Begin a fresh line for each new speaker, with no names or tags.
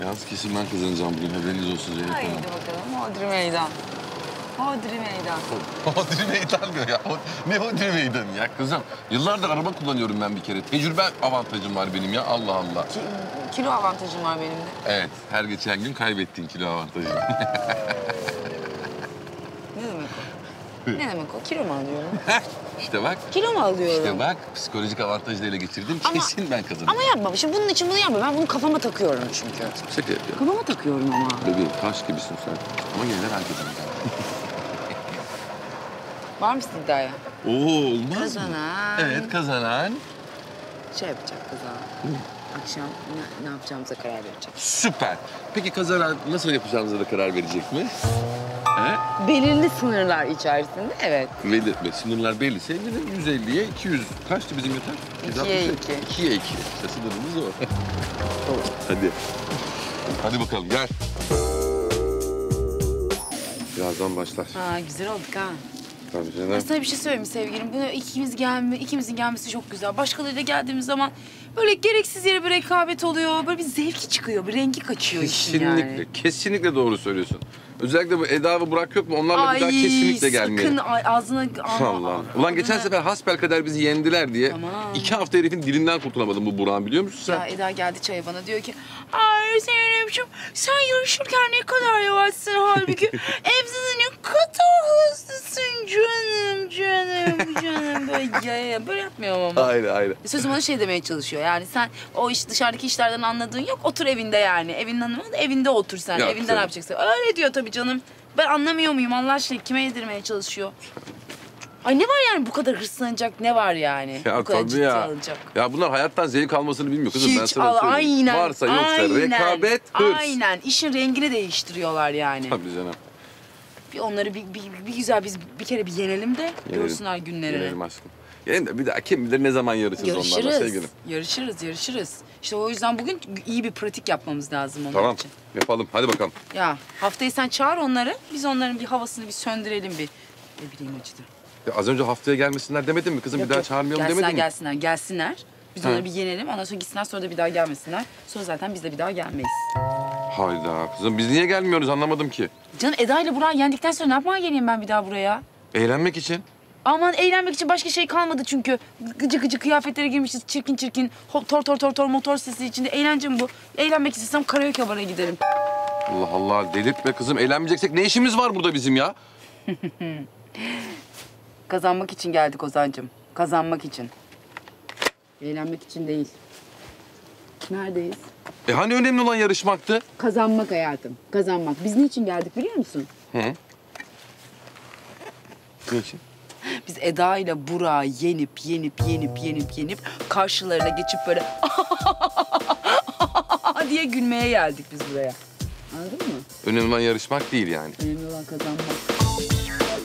Yalnız kesin ben kazanacağım bugün. Haberiniz olsun Zeynep Hanım.
Haydi bakalım. Hodri meydan. Hodri meydan.
Hodri meydan diyor ya. Ne hodri meydan ya kızım? Yıllardır araba kullanıyorum ben bir kere. Tecrübe avantajım var benim ya. Allah Allah.
Kilo avantajım var benim de.
Evet. Her geçen gün kaybettiğin kilo avantajı.
Ne demek o? Ne demek o? Kilo mu alıyorum?
İşte bak.
Kilo mu alıyorum?
İşte bak. Psikolojik avantajı da ele geçirdim. Kesin ben kazanırım.
Ama yapma. Şimdi bunun için bunu yapma. Ben bunu kafama takıyorum çünkü.
Şaka yapıyorum.
Kafama takıyorum ama.
Bebeğim taş gibisin sen. Ama yine de ben kazanacağım.
Var mısın iddiaya?
Oo olmaz
Kazanan.
mı? Evet kazanan.
Şey yapacak kazanan. Akşam ne yapacağımıza karar verecek.
Süper. Peki kazanan nasıl yapacağımıza da karar verecek mi? He?
Belirli sınırlar içerisinde evet.
Belli, sınırlar belli. Sevgilim 150'ye 200. Kaçtı bizim yeter?
2'ye 2.
2'ye 2. İşte sınırımız o. Hadi. Hadi bakalım gel. Birazdan başlar.
Ha güzel olduk ha.
Tabii canım.
Ben sana bir şey söyleyeyim sevgilim. Bunu ikimizin gelmesi çok güzel. Başkalarıyla geldiğimiz zaman böyle gereksiz yere bir rekabet oluyor. Böyle bir zevki çıkıyor, bir rengi kaçıyor işin yani.
Kesinlikle, kesinlikle doğru söylüyorsun. Özellikle bu Eda ve Burak yok mu? Onlarla bir daha kesinlikle gelmeyelim.
Sakın ağzına...
Allah. Ulan geçen sefer hasbelkader bizi yendiler diye
Tamam.
2 hafta herifin dilinden kurtulamadım bu Burak'ın biliyor musun sen?
Ya Eda geldi çaya bana diyor ki... Ay Zeynep'ciğim sen yarışırken ne kadar yavaşsın halbuki evde ne kadar hızlısın canım. Böyle yapmıyorum ama.
Aynen.
Sözüm ona şey demeye çalışıyor. Yani sen o dışarıdaki işlerden anladığın yok. Otur evinde yani. Evinin hanımı evinde otur sen.
Yok,
Evinde
tabii.
ne yapacaksın? Öyle diyor tabii canım. Ben anlamıyor muyum Allah aşkına? Kime yedirmeye çalışıyor? Ay ne var yani bu kadar hırslanacak ne var yani?
Ya
bu kadar
tabii
ciddi
ya.
alınacak.
Ya bunlar hayattan zevk almasını bilmiyor kızım ben
Hiç
sana söyleyeyim.
aynen.
Varsa yoksa rekabet, hırs.
Aynen. İşin rengini değiştiriyorlar yani.
Tabii canım.
Bir onları bir güzel biz bir kere bir yenelim de görsünler günlerini.
Yenelim aşkım. Yenelim de bir daha kim bilir ne zaman yarışırız onlarla sevgilim.
Yarışırız. İşte o yüzden bugün iyi bir pratik yapmamız lazım onlar
Tamam
için.
yapalım hadi bakalım.
Ya haftayı sen çağır onları. Biz onların bir havasını bir söndürelim bir. Ne bileyim acıdı.
Ya az önce haftaya gelmesinler demedin mi kızım?
Yok,
bir daha
yok.
çağırmayalım demedin mi?
Gelsinler. Biz onları bir yenelim. Ondan sonra gitsinler sonra da bir daha gelmesinler. Sonra zaten biz de bir daha gelmeyiz.
Hayda kızım biz niye gelmiyoruz anlamadım ki.
Canım Eda ile Burak'ı yendikten sonra ne yapmaya geleyim ben bir daha buraya?
Eğlenmek için.
Aman eğlenmek için başka şey kalmadı çünkü. Gıcı kıyafetlere girmişiz çirkin. Tor motor sesi içinde. Eğlence mi bu? Eğlenmek istesem karaoke barına giderim.
Allah Allah delirtme kızım. Eğlenmeyeceksek ne işimiz var burada bizim ya?
Kazanmak için geldik Ozan'cığım. Kazanmak için. Eğlenmek için değil. Neredeyiz?
Hani önemli olan yarışmaktı?
Kazanmak hayatım. Kazanmak. Biz niçin geldik biliyor musun?
Hı. Ne için?
Biz Eda ile Burak'ı yenip karşılarına geçip böyle diye gülmeye geldik biz buraya. Anladın mı?
Önemli olan yarışmak değil yani.
Önemli olan kazanmak.